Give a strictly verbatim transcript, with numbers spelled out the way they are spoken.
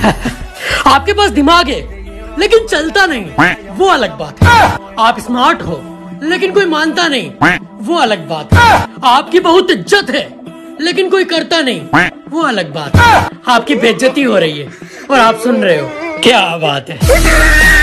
आपके पास दिमाग है लेकिन चलता नहीं, वो अलग बात है। आप स्मार्ट हो लेकिन कोई मानता नहीं, वो अलग बात है। आपकी बहुत इज्जत है लेकिन कोई करता नहीं, वो अलग बात है। आपकी बेइज्जती हो रही है और आप सुन रहे हो, क्या बात है।